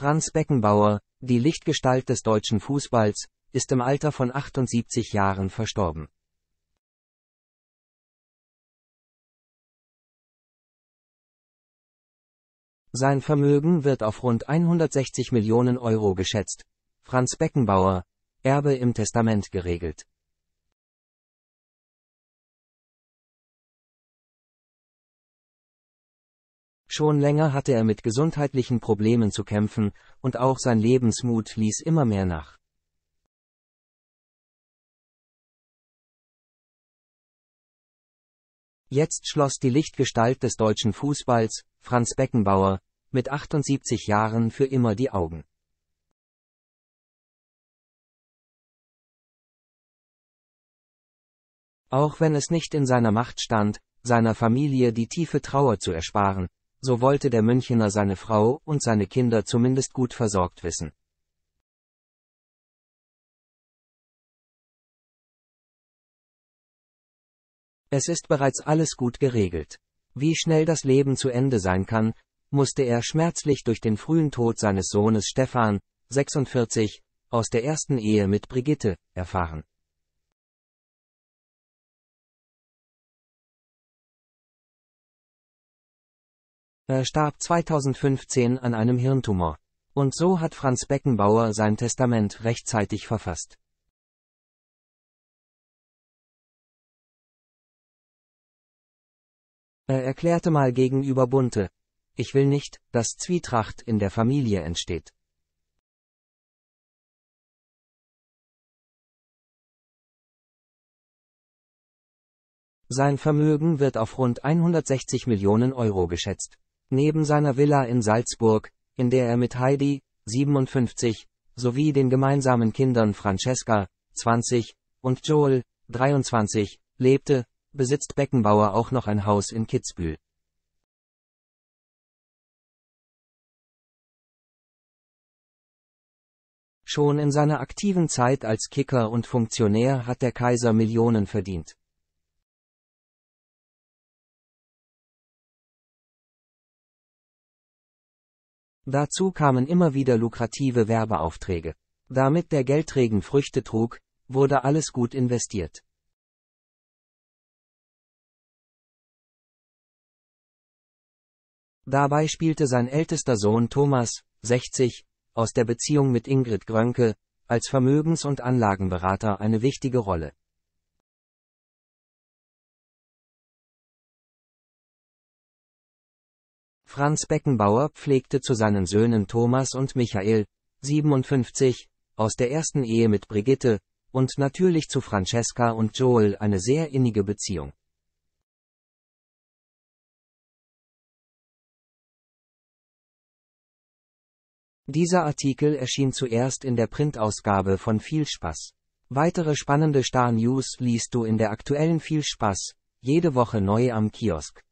Franz Beckenbauer, die Lichtgestalt des deutschen Fußballs, ist im Alter von 78 Jahren verstorben. Sein Vermögen wird auf rund 160 Millionen Euro geschätzt. Franz Beckenbauer, Erbe im Testament geregelt. Schon länger hatte er mit gesundheitlichen Problemen zu kämpfen, und auch sein Lebensmut ließ immer mehr nach. Jetzt schloss die Lichtgestalt des deutschen Fußballs, Franz Beckenbauer, mit 78 Jahren für immer die Augen. Auch wenn es nicht in seiner Macht stand, seiner Familie die tiefe Trauer zu ersparen, so wollte der Münchener seine Frau und seine Kinder zumindest gut versorgt wissen. Es ist bereits alles gut geregelt. Wie schnell das Leben zu Ende sein kann, musste er schmerzlich durch den frühen Tod seines Sohnes Stefan, 46, aus der ersten Ehe mit Brigitte, erfahren. Er starb 2015 an einem Hirntumor. Und so hat Franz Beckenbauer sein Testament rechtzeitig verfasst. Er erklärte mal gegenüber Bunte: Ich will nicht, dass Zwietracht in der Familie entsteht. Sein Vermögen wird auf rund 160 Millionen Euro geschätzt. Neben seiner Villa in Salzburg, in der er mit Heidi, 57, sowie den gemeinsamen Kindern Francesca, 20, und Joel, 23, lebte, besitzt Beckenbauer auch noch ein Haus in Kitzbühel. Schon in seiner aktiven Zeit als Kicker und Funktionär hat der Kaiser Millionen verdient. Dazu kamen immer wieder lukrative Werbeaufträge. Damit der Geldregen Früchte trug, wurde alles gut investiert. Dabei spielte sein ältester Sohn Thomas, 60, aus der Beziehung mit Ingrid Grönke, als Vermögens- und Anlagenberater eine wichtige Rolle. Franz Beckenbauer pflegte zu seinen Söhnen Thomas und Michael, 57, aus der ersten Ehe mit Brigitte, und natürlich zu Francesca und Joel eine sehr innige Beziehung. Dieser Artikel erschien zuerst in der Printausgabe von Viel Spaß. Weitere spannende Star-News liest du in der aktuellen Viel Spaß, jede Woche neu am Kiosk.